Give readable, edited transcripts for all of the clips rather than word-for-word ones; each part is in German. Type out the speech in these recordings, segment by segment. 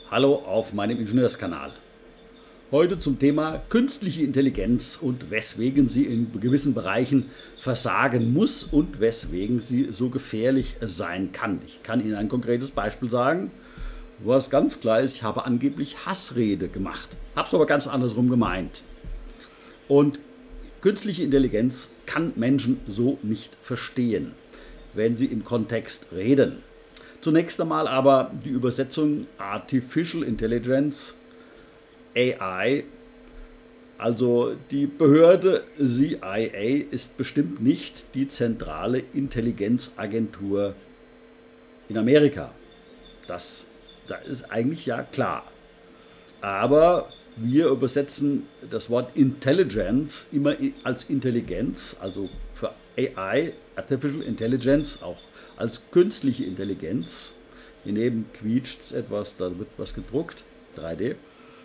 Hallo auf meinem Ingenieurskanal. Heute zum Thema künstliche Intelligenz und weswegen sie in gewissen Bereichen versagen muss und weswegen sie so gefährlich sein kann. Ich kann Ihnen ein konkretes Beispiel sagen, was ganz klar ist, ich habe angeblich Hassrede gemacht, habe es aber ganz andersrum gemeint. Und künstliche Intelligenz kann Menschen so nicht verstehen, wenn sie im Kontext reden. Zunächst einmal aber die Übersetzung Artificial Intelligence, AI, also die Behörde CIA ist bestimmt nicht die zentrale Intelligenzagentur in Amerika. Das ist eigentlich ja klar. Aber wir übersetzen das Wort Intelligence immer als Intelligenz, also für AI, Artificial Intelligence, auch als künstliche Intelligenz. Hier neben quietscht es etwas, da wird was gedruckt, 3D.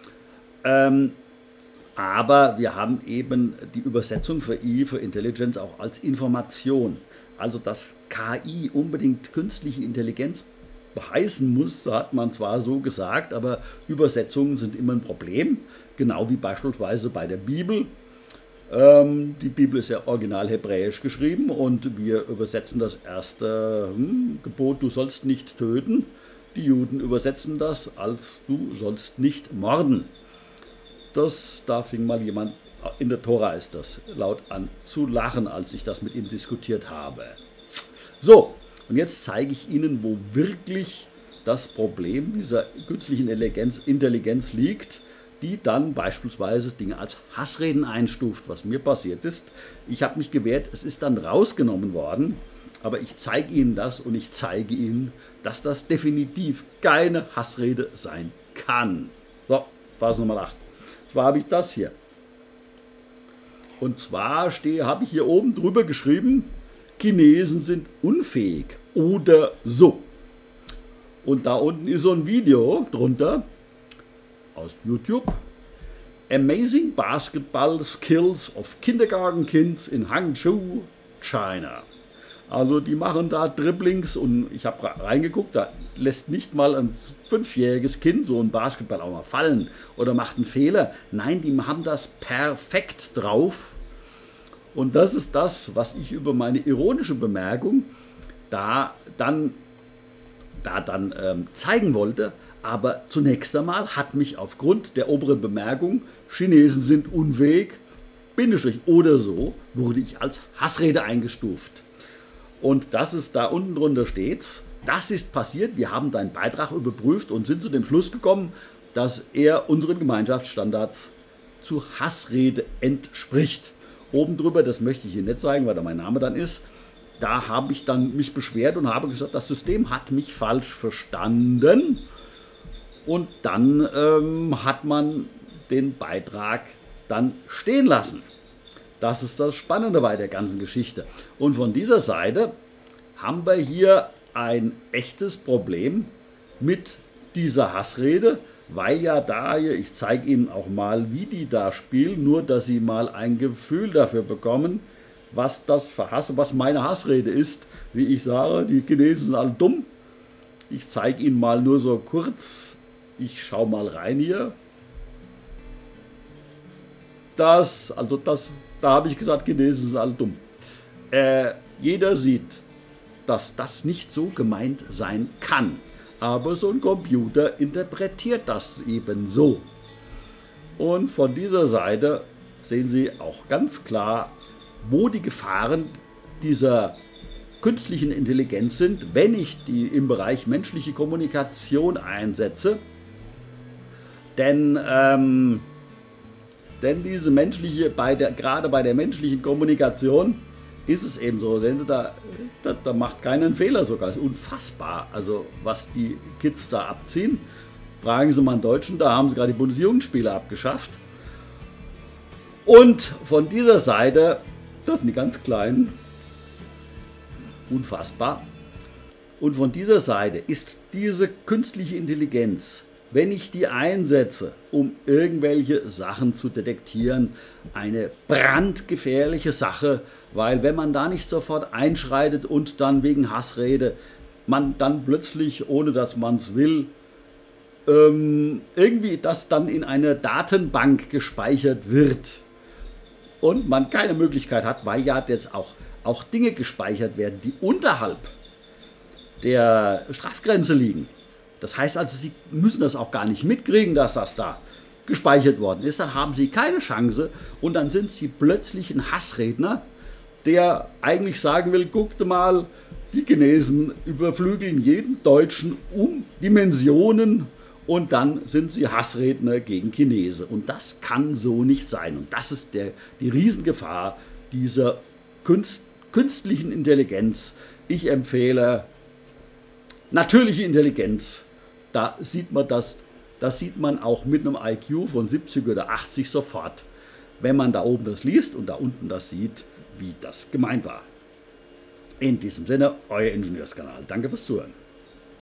Aber wir haben eben die Übersetzung für I, für Intelligence, auch als Information. Also dass KI unbedingt künstliche Intelligenz heißen muss, hat man zwar so gesagt, aber Übersetzungen sind immer ein Problem, genau wie beispielsweise bei der Bibel. Die Bibel ist ja original hebräisch geschrieben und wir übersetzen das erste Gebot, du sollst nicht töten. Die Juden übersetzen das als du sollst nicht morden. Da fing mal jemand, in der Tora ist das, laut an zu lachen, als ich das mit ihm diskutiert habe. So, und jetzt zeige ich Ihnen, wo wirklich das Problem dieser künstlichen Intelligenz liegt, die dann beispielsweise Dinge als Hassreden einstuft, was mir passiert ist. Ich habe mich gewehrt, es ist dann rausgenommen worden, aber ich zeige Ihnen das und ich zeige Ihnen, dass das definitiv keine Hassrede sein kann. So, Phase Nummer 8. Zwar habe ich das hier. Und zwar habe ich hier oben drüber geschrieben, Chinesen sind unfähig oder so. Und da unten ist so ein Video drunter aus YouTube. Amazing Basketball Skills of Kindergarten Kids in Hangzhou, China. Also die machen da Dribblings und ich habe reingeguckt, da lässt nicht mal ein 5-jähriges Kind so einen Basketball auch mal fallen oder macht einen Fehler. Nein, die haben das perfekt drauf. Und das ist das, was ich über meine ironische Bemerkung da dann zeigen wollte. Aber zunächst einmal hat mich aufgrund der oberen Bemerkung, Chinesen sind unfähig, Bindestrich oder so, wurde ich als Hassrede eingestuft. Und das ist da unten drunter steht, das ist passiert, wir haben deinen Beitrag überprüft und sind zu dem Schluss gekommen, dass er unseren Gemeinschaftsstandards zu Hassrede entspricht. Oben drüber, das möchte ich hier nicht zeigen, weil da mein Name dann ist, da habe ich dann mich beschwert und habe gesagt, das System hat mich falsch verstanden. Und dann hat man den Beitrag dann stehen lassen. Das ist das Spannende bei der ganzen Geschichte. Und von dieser Seite haben wir hier ein echtes Problem mit dieser Hassrede, weil ja da hier, ich zeige Ihnen auch mal, wie die da spielen, nur dass Sie mal ein Gefühl dafür bekommen, was das für was meine Hassrede ist. Wie ich sage, die Chinesen sind alle dumm. Ich zeige Ihnen mal nur so kurz, ich schaue mal rein hier. Da habe ich gesagt, Chinesen sind alle dumm. Jeder sieht, dass das nicht so gemeint sein kann. Aber so ein Computer interpretiert das eben so. Und von dieser Seite sehen Sie auch ganz klar, wo die Gefahren dieser künstlichen Intelligenz sind, wenn ich die im Bereich menschliche Kommunikation einsetze. Denn diese menschliche, gerade bei der menschlichen Kommunikation ist es eben so, sehen Sie, da macht keinen Fehler sogar. Das ist unfassbar, also was die Kids da abziehen. Fragen Sie mal einen Deutschen, da haben sie gerade die Bundesjugendspiele abgeschafft. Und von dieser Seite, das sind die ganz Kleinen, unfassbar. Und von dieser Seite ist diese künstliche Intelligenz, wenn ich die einsetze, um irgendwelche Sachen zu detektieren, eine brandgefährliche Sache, weil wenn man da nicht sofort einschreitet und dann wegen Hassrede, man dann plötzlich, ohne dass man es will, irgendwie das dann in eine Datenbank gespeichert wird und man keine Möglichkeit hat, weil ja jetzt auch Dinge gespeichert werden, die unterhalb der Strafgrenze liegen. Das heißt also, Sie müssen das auch gar nicht mitkriegen, dass das da gespeichert worden ist. Dann haben Sie keine Chance und dann sind Sie plötzlich ein Hassredner, der eigentlich sagen will, guckt mal, die Chinesen überflügeln jeden Deutschen um Dimensionen und dann sind sie Hassredner gegen Chinesen. Und das kann so nicht sein. Und das ist die Riesengefahr dieser künstlichen Intelligenz. Ich empfehle natürliche Intelligenz. Da sieht man das sieht man auch mit einem IQ von 70 oder 80 sofort, wenn man da oben das liest und da unten das sieht, wie das gemeint war. In diesem Sinne, euer Ingenieurskanal. Danke fürs Zuhören.